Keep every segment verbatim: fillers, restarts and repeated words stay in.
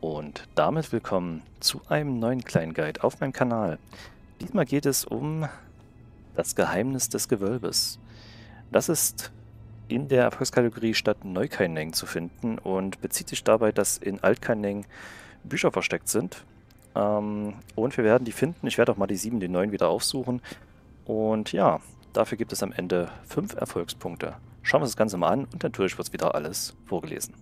Und damit willkommen zu einem neuen kleinen Guide auf meinem Kanal. Diesmal geht es um das Geheimnis des Gewölbes. Das ist in der Erfolgskategorie Stadt Neukaineng zu finden und bezieht sich dabei, dass in Altkaineng Bücher versteckt sind. Ähm, und wir werden die finden. Ich werde auch mal die sieben, die neun wieder aufsuchen. Und ja, dafür gibt es am Ende fünf Erfolgspunkte. Schauen wir uns das Ganze mal an und natürlich wird wieder alles vorgelesen.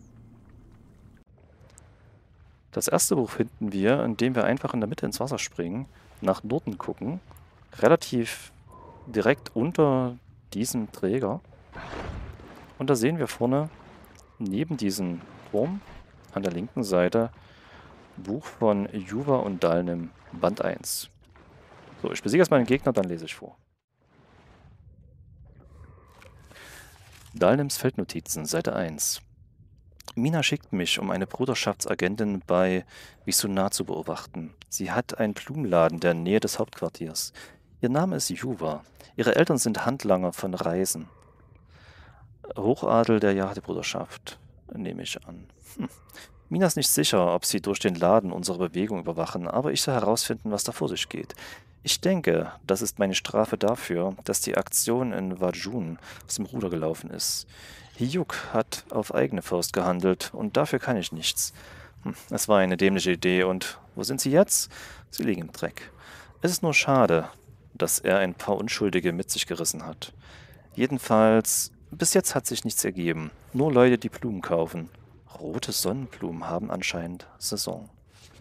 Das erste Buch finden wir, indem wir einfach in der Mitte ins Wasser springen, nach Norden gucken, relativ direkt unter diesem Träger. Und da sehen wir vorne, neben diesem Turm, an der linken Seite, Buch von Juva und Dalnim, Band eins. So, ich besiege erstmal den Gegner, dann lese ich vor. Dalnims Feldnotizen, Seite eins. Mina schickt mich, um eine Bruderschaftsagentin bei Wisuna zu beobachten. Sie hat einen Blumenladen in der Nähe des Hauptquartiers. Ihr Name ist Juva. Ihre Eltern sind Handlanger von Reisen. Hochadel der Jagdbruderschaft, nehme ich an. Hm. Mina ist nicht sicher, ob sie durch den Laden unsere Bewegung überwachen, aber ich soll herausfinden, was da vor sich geht. Ich denke, das ist meine Strafe dafür, dass die Aktion in Wajun aus dem Ruder gelaufen ist. Hiyuk hat auf eigene Faust gehandelt und dafür kann ich nichts. Hm, es war eine dämliche Idee und wo sind sie jetzt? Sie liegen im Dreck. Es ist nur schade, dass er ein paar Unschuldige mit sich gerissen hat. Jedenfalls, bis jetzt hat sich nichts ergeben. Nur Leute, die Blumen kaufen. Rote Sonnenblumen haben anscheinend Saison.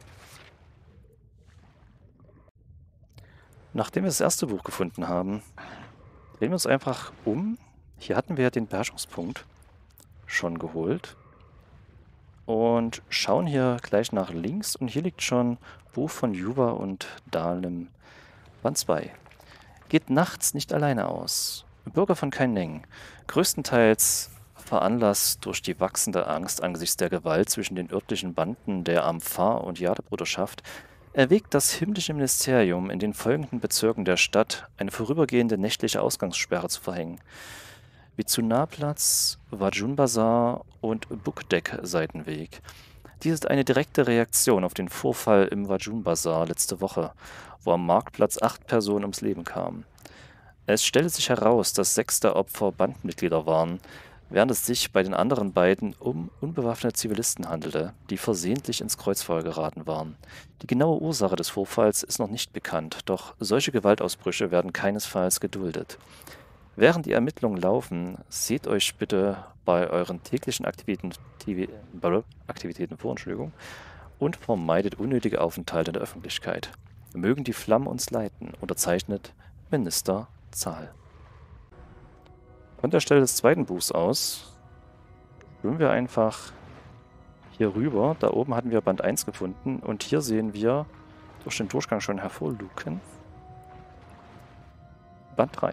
Nachdem wir das erste Buch gefunden haben, drehen wir uns einfach um. Hier hatten wir ja den Beherrschungspunkt schon geholt. Und schauen hier gleich nach links. Und hier liegt schon Buch von Juva und Dalnim, Band zwei. Geht nachts nicht alleine aus. Bürger von Kaineng, größtenteils veranlasst durch die wachsende Angst angesichts der Gewalt zwischen den örtlichen Banden der Amphar- und Jade-Bruderschaft, erwägt das himmlische Ministerium in den folgenden Bezirken der Stadt eine vorübergehende nächtliche Ausgangssperre zu verhängen. Wisuna-Platz, Wajun-Bazar und Bukdek-Seitenweg. Dies ist eine direkte Reaktion auf den Vorfall im Wajun-Bazar letzte Woche, wo am Marktplatz acht Personen ums Leben kamen. Es stellte sich heraus, dass sechs der Opfer Bandmitglieder waren, während es sich bei den anderen beiden um unbewaffnete Zivilisten handelte, die versehentlich ins Kreuzfeuer geraten waren. Die genaue Ursache des Vorfalls ist noch nicht bekannt, doch solche Gewaltausbrüche werden keinesfalls geduldet. Während die Ermittlungen laufen, seht euch bitte bei euren täglichen Aktivitäten, Aktivitäten vor, Entschuldigung, und vermeidet unnötige Aufenthalte in der Öffentlichkeit. Mögen die Flammen uns leiten, unterzeichnet Minister Zahl. Von der Stelle des zweiten Buchs aus schwimmen wir einfach hier rüber. Da oben hatten wir Band eins gefunden und hier sehen wir durch den Durchgang schon hervorluken Band drei.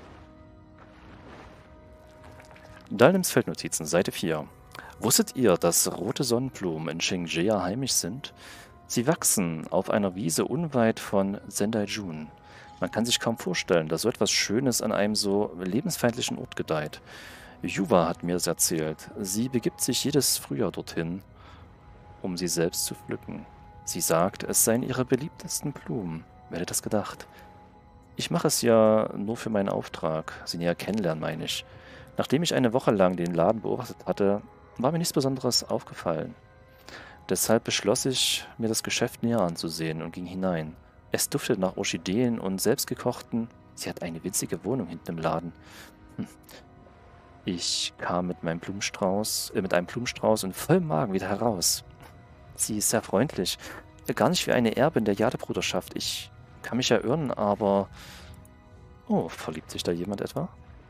Dalnims Feldnotizen, Seite vier. Wusstet ihr, dass rote Sonnenblumen in Xingjia heimisch sind? Sie wachsen auf einer Wiese unweit von Sendaijun. Man kann sich kaum vorstellen, dass so etwas Schönes an einem so lebensfeindlichen Ort gedeiht. Juva hat mir das erzählt. Sie begibt sich jedes Frühjahr dorthin, um sie selbst zu pflücken. Sie sagt, es seien ihre beliebtesten Blumen. Wer hätte das gedacht? Ich mache es ja nur für meinen Auftrag, sie näher kennenlernen, meine ich. Nachdem ich eine Woche lang den Laden beobachtet hatte, war mir nichts Besonderes aufgefallen. Deshalb beschloss ich, mir das Geschäft näher anzusehen und ging hinein. Es duftete nach Orchideen und selbstgekochten. Sie hat eine winzige Wohnung hinten im Laden. Hm. Ich kam mit meinem Blumenstrauß, äh, mit einem Blumenstrauß und vollem Magen wieder heraus. Sie ist sehr freundlich. Gar nicht wie eine Erbin der Jade-Bruderschaft. Ich kann mich ja irren, aber... Oh, verliebt sich da jemand etwa?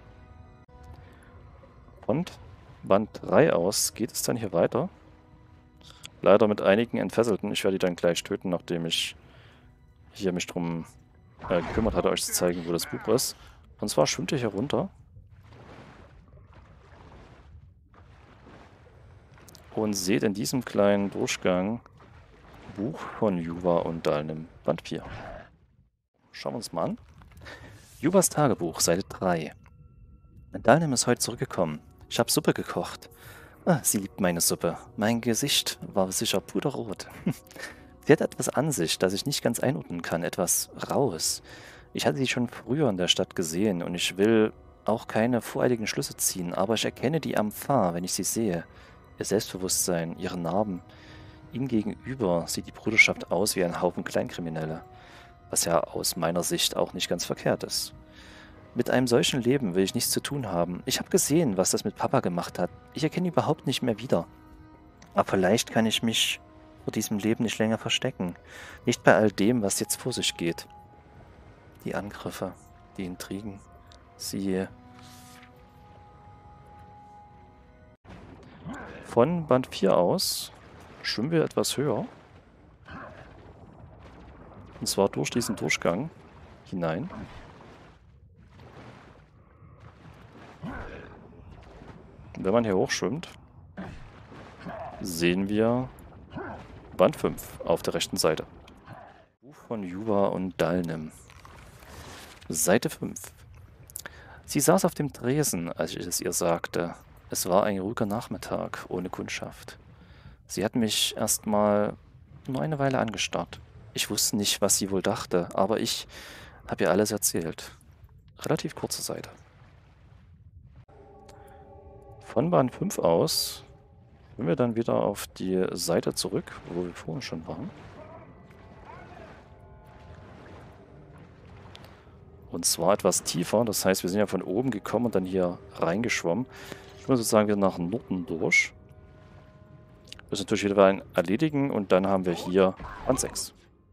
Und Band drei aus geht es dann hier weiter. Leider mit einigen Entfesselten. Ich werde die dann gleich töten, nachdem ich hier mich drum äh, gekümmert hatte, euch zu zeigen, wo das Buch ist. Und zwar schwimmt ihr hier runter. Und seht in diesem kleinen Durchgang Buch von Juva und Dalnim, Band vier. Schauen wir uns mal an. Juvas Tagebuch, Seite drei. Dalnim ist heute zurückgekommen. Ich habe Suppe gekocht. Ah, sie liebt meine Suppe. Mein Gesicht war sicher puderrot. Sie hat etwas an sich, das ich nicht ganz einordnen kann, etwas Raues. Ich hatte sie schon früher in der Stadt gesehen und ich will auch keine voreiligen Schlüsse ziehen, aber ich erkenne die Ampha, wenn ich sie sehe. Ihr Selbstbewusstsein, ihre Narben. Ihm gegenüber sieht die Bruderschaft aus wie ein Haufen Kleinkriminelle, was ja aus meiner Sicht auch nicht ganz verkehrt ist. Mit einem solchen Leben will ich nichts zu tun haben. Ich habe gesehen, was das mit Papa gemacht hat. Ich erkenne ihn überhaupt nicht mehr wieder. Aber vielleicht kann ich mich vor diesem Leben nicht länger verstecken. Nicht bei all dem, was jetzt vor sich geht. Die Angriffe, die Intrigen, sie... Von Band vier aus schwimmen wir etwas höher. Und zwar durch diesen Durchgang hinein. Und wenn man hier hochschwimmt, sehen wir Band fünf auf der rechten Seite. Buch von Yuva und Dalnim. Seite fünf. Sie saß auf dem Tresen, als ich es ihr sagte. Es war ein ruhiger Nachmittag, ohne Kundschaft. Sie hat mich erstmal nur eine Weile angestarrt. Ich wusste nicht, was sie wohl dachte, aber ich habe ihr alles erzählt. Relativ kurze Seite. Von Band fünf aus gehen wir dann wieder auf die Seite zurück, wo wir vorhin schon waren. Und zwar etwas tiefer, das heißt, wir sind ja von oben gekommen und dann hier reingeschwommen. Ich muss sozusagen wieder nach Norden durch. Wir müssen natürlich wieder einen erledigen und dann haben wir hier Band sechs.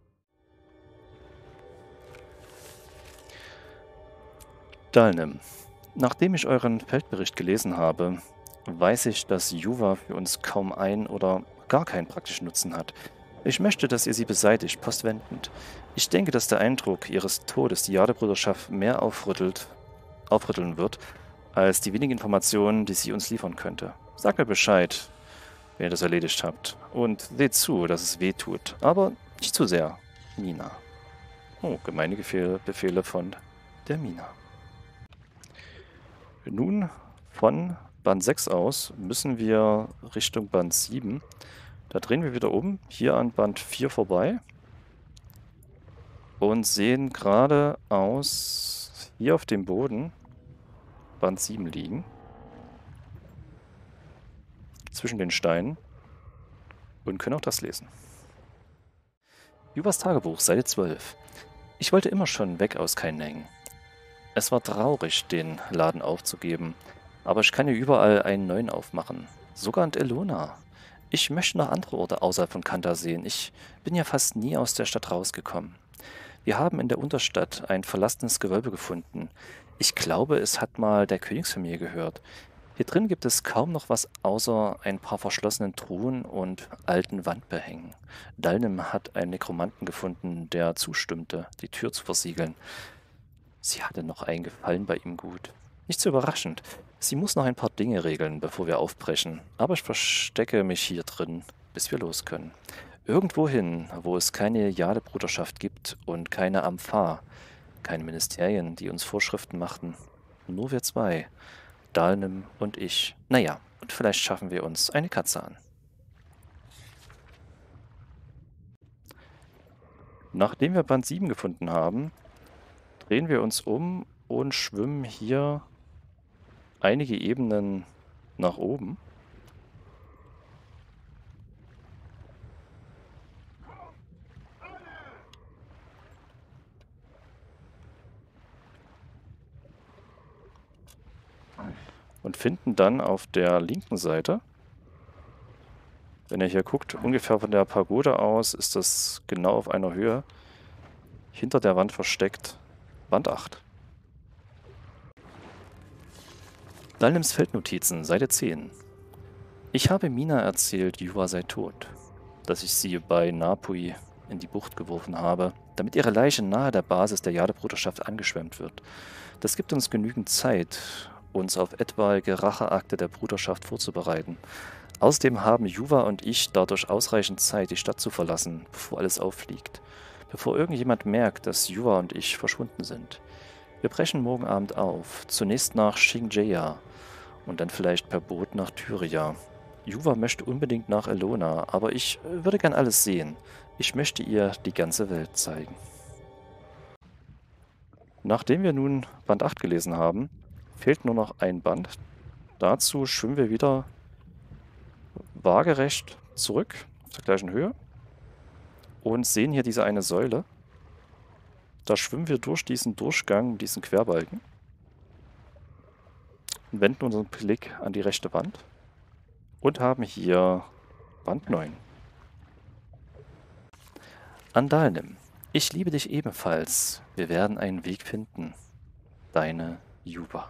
Dalnim. Nachdem ich euren Feldbericht gelesen habe, weiß ich, dass Yuva für uns kaum ein oder gar keinen praktischen Nutzen hat. Ich möchte, dass ihr sie beseitigt, postwendend. Ich denke, dass der Eindruck ihres Todes die Jade-Bruderschaft mehr aufrüttelt, aufrütteln wird, als die wenigen Informationen, die sie uns liefern könnte. Sagt mir Bescheid, wenn ihr das erledigt habt. Und seht zu, dass es weh tut. Aber nicht zu sehr. Mina. Oh, gemeine Befehle, Befehle von der Mina. Nun, von Band sechs aus müssen wir Richtung Band sieben. Da drehen wir wieder um, hier an Band vier vorbei. Und sehen geradeaus hier auf dem Boden Band sieben liegen. Zwischen den Steinen. Und können auch das lesen. Yuvas Tagebuch, Seite zwölf. Ich wollte immer schon weg aus Kaineng. Es war traurig, den Laden aufzugeben, aber ich kann hier überall einen neuen aufmachen. Sogar in Elona. Ich möchte noch andere Orte außerhalb von Kanta sehen. Ich bin ja fast nie aus der Stadt rausgekommen. Wir haben in der Unterstadt ein verlassenes Gewölbe gefunden. Ich glaube, es hat mal der Königsfamilie gehört. Hier drin gibt es kaum noch was außer ein paar verschlossenen Truhen und alten Wandbehängen. Dalnim hat einen Nekromanten gefunden, der zustimmte, die Tür zu versiegeln. Sie hatte noch einen Gefallen bei ihm gut. Nicht so überraschend. Sie muss noch ein paar Dinge regeln, bevor wir aufbrechen. Aber ich verstecke mich hier drin, bis wir los können. Irgendwohin, wo es keine Jade-Bruderschaft gibt und keine Ampha. Keine Ministerien, die uns Vorschriften machten. Nur wir zwei. Dalnim und ich. Naja, und vielleicht schaffen wir uns eine Katze an. Nachdem wir Band sieben gefunden haben, drehen wir uns um und schwimmen hier einige Ebenen nach oben. Und finden dann auf der linken Seite, wenn ihr hier guckt, ungefähr von der Pagode aus, ist das genau auf einer Höhe, hinter der Wand versteckt, Band acht. Dalnims Feldnotizen, Seite zehn. Ich habe Mina erzählt, Yuva sei tot, dass ich sie bei Napui in die Bucht geworfen habe, damit ihre Leiche nahe der Basis der Jade-Bruderschaft angeschwemmt wird. Das gibt uns genügend Zeit, uns auf etwaige Racheakte der Bruderschaft vorzubereiten. Außerdem haben Yuva und ich dadurch ausreichend Zeit, die Stadt zu verlassen, bevor alles auffliegt. Bevor irgendjemand merkt, dass Yuva und ich verschwunden sind. Wir brechen morgen Abend auf, zunächst nach Xingjeia und dann vielleicht per Boot nach Tyria. Juva möchte unbedingt nach Elona, aber ich äh, würde gern alles sehen. Ich möchte ihr die ganze Welt zeigen. Nachdem wir nun Band acht gelesen haben, fehlt nur noch ein Band. Dazu schwimmen wir wieder waagerecht zurück auf der gleichen Höhe und sehen hier diese eine Säule. Da schwimmen wir durch diesen Durchgang, diesen Querbalken und wenden unseren Blick an die rechte Wand und haben hier Band neun. Andalnim, ich liebe dich ebenfalls. Wir werden einen Weg finden. Deine Juva.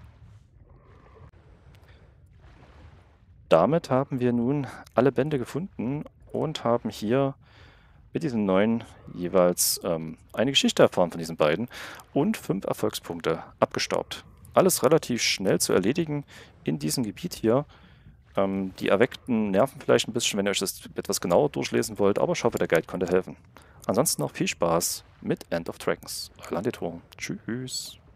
Damit haben wir nun alle Bände gefunden und haben hier mit diesen neun jeweils ähm, eine Geschichte erfahren von diesen beiden und fünf Erfolgspunkte abgestaubt. Alles relativ schnell zu erledigen in diesem Gebiet hier. Ähm, die Erweckten nerven vielleicht ein bisschen, wenn ihr euch das etwas genauer durchlesen wollt, aber ich hoffe, der Guide konnte helfen. Ansonsten noch viel Spaß mit End of Dragons. Euer Landetor. Tschüss.